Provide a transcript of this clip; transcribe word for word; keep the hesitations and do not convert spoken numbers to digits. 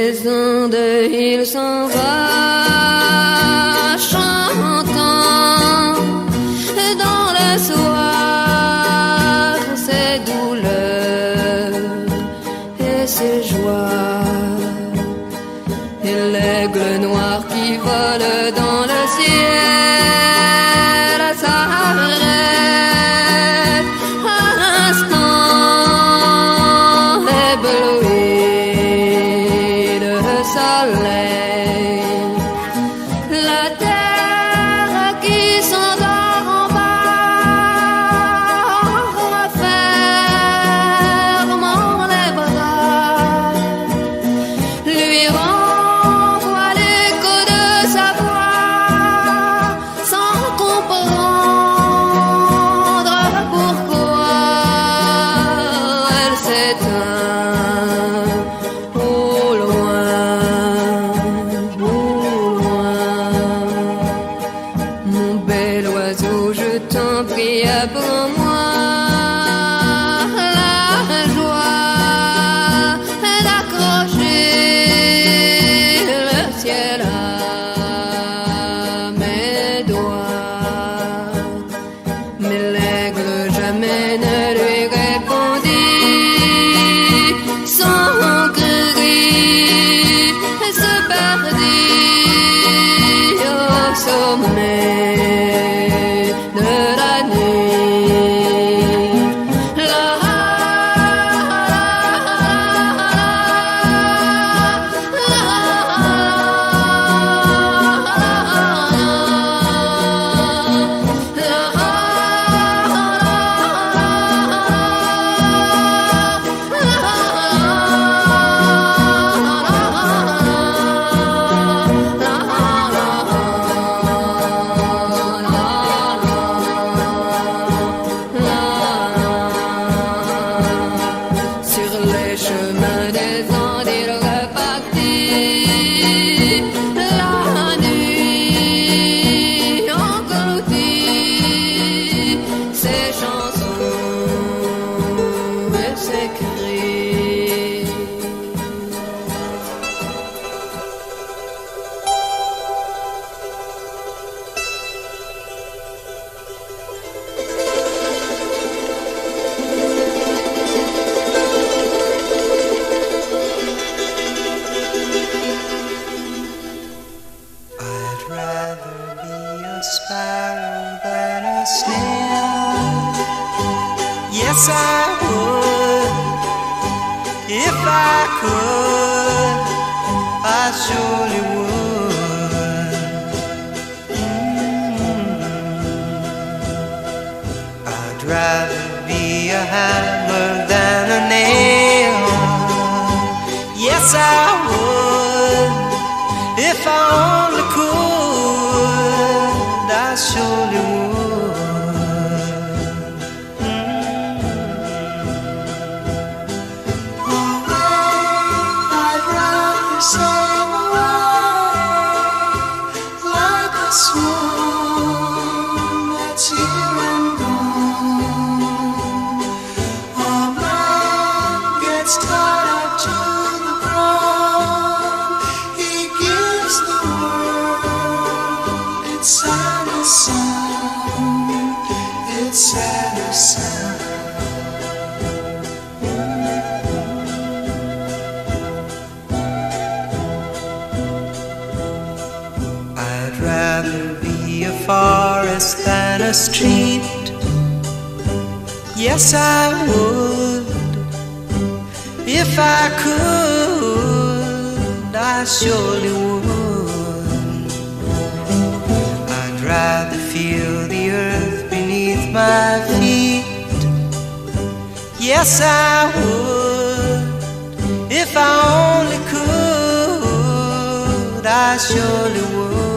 les ondes, il s'en va chantant dans le soir ses douleurs et ses joies. Et l'aigle noir qui vole dans le ciel s'arrête à l'instant ébloui de soleil. La terre qui s'endort en bas refermant les bras lui renvoie l'écho de sa voix sans comprendre pourquoi elle s'éteint au loin, au loin. Mon bel oiseau, je t'en prie, apprends-moi la joie d'accrocher le ciel à mes doigts. Mais l'aigle jamais ne lui répondit. Son cri se perdit au sommet de la nuit. La, sur les chemins des Andes, il repartit. La nuit engloutit ses chansons et ses cris. I'd rather be a sparrow than a snail. Yes, I would. If I could, I surely would. Mm. I'd rather be a hammer than a nail. Yes, I would. If I only could, I surely would. Mm. I'd rather sail away like a swan that's here and gone. A man gets tied up to the ground. He gives the world its saddest sound, its saddest sound. I'd rather be a forest than a street. Yes, I would. If I could, I surely would. I'd rather feel the earth beneath my feet. Yes, I would. If I only could, I surely would.